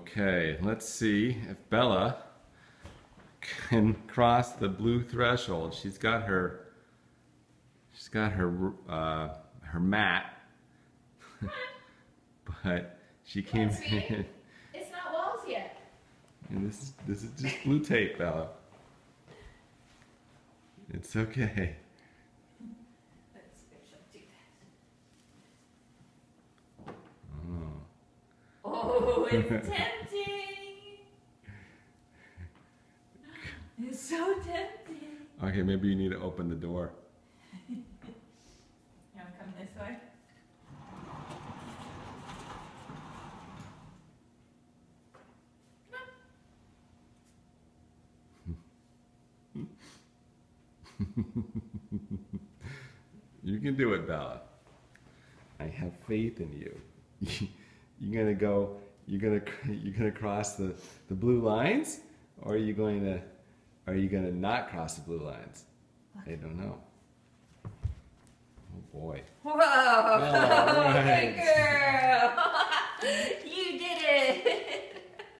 Okay, let's see if Bella can cross the blue threshold. Her mat, but she came in. It's not walls yet. And this is just blue tape, Bella. It's okay. Let's see if she'll do that. Oh. Oh, it's tempting. It's so tempting. Okay, maybe you need to open the door. You want to come this way? You can do it, Bella. I have faith in you. You're gonna cross the blue lines, or are you gonna not cross the blue lines? I don't know. Oh boy. Whoa! All right. Good girl.